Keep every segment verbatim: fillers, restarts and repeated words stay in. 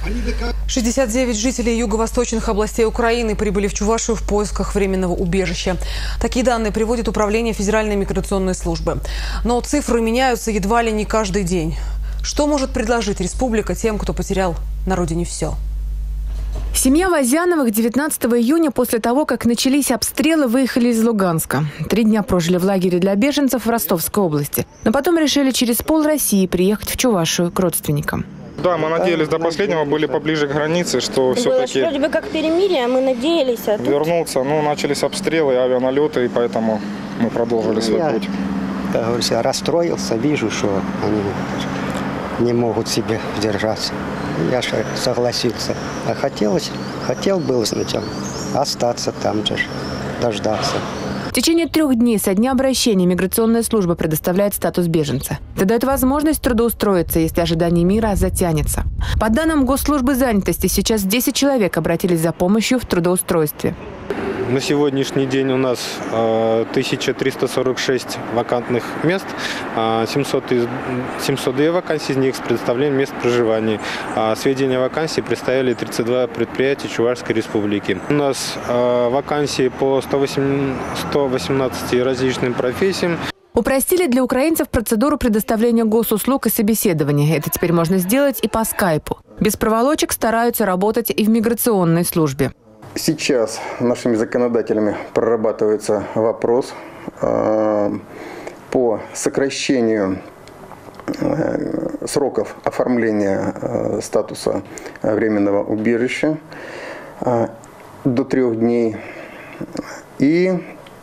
шестьдесят девять жителей юго-восточных областей Украины прибыли в Чувашию в поисках временного убежища. Такие данные приводит Управление Федеральной миграционной службы. Но цифры меняются едва ли не каждый день. Что может предложить республика тем, кто потерял на родине все? Семья Возяновых девятнадцатого июня после того, как начались обстрелы, выехали из Луганска. Три дня прожили в лагере для беженцев в Ростовской области. Но потом решили через пол России приехать в Чувашию к родственникам. Да, мы надеялись до последнего, были поближе к границе, что все-таки... Вроде бы как перемирие, мы надеялись. А тут... Вернуться, ну, начались обстрелы, авианалеты, и поэтому мы продолжили свой Я, путь. как говорится, расстроился, вижу, что они не могут себе держаться. Я же согласился. А хотелось, хотел был сначала остаться там же, дождаться. В течение трех дней со дня обращения миграционная служба предоставляет статус беженца. Это дает возможность трудоустроиться, если ожидание мира затянется. По данным Госслужбы занятости, сейчас десять человек обратились за помощью в трудоустройстве. На сегодняшний день у нас тысяча триста сорок шесть вакантных мест, семьсот две вакансии из них с предоставлением мест проживания. Сведения вакансий представили тридцать два предприятия Чувашской республики. У нас вакансии по сто восемнадцати различным профессиям. Упростили для украинцев процедуру предоставления госуслуг и собеседования. Это теперь можно сделать и по скайпу. Без проволочек стараются работать и в миграционной службе. Сейчас нашими законодателями прорабатывается вопрос э, по сокращению э, сроков оформления э, статуса временного убежища э, до трех дней и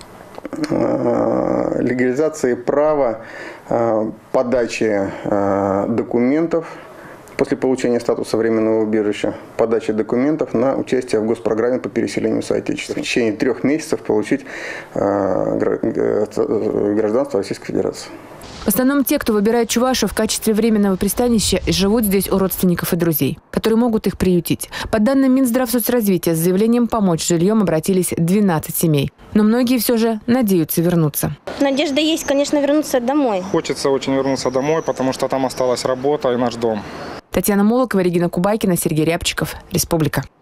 э, легализации права э, подачи э, документов после получения статуса временного убежища, подачи документов на участие в госпрограмме по переселению в соотечественники. В течение трех месяцев получить э, гражданство Российской Федерации. В основном те, кто выбирает Чувашию в качестве временного пристанища, живут здесь у родственников и друзей, которые могут их приютить. По данным Минздравсоцразвития, с заявлением помочь жильем обратились двенадцать семей. Но многие все же надеются вернуться. Надежда есть, конечно, вернуться домой. Хочется очень вернуться домой, потому что там осталась работа и наш дом. Татьяна Молокова, Регина Кубайкина, Сергей Рябчиков. Республика.